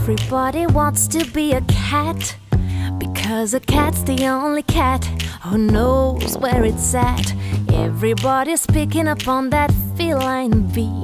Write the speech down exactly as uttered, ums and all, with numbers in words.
Everybody wants to be a cat, because a cat's the only cat who knows where it's at. Everybody's picking up on that feline beat.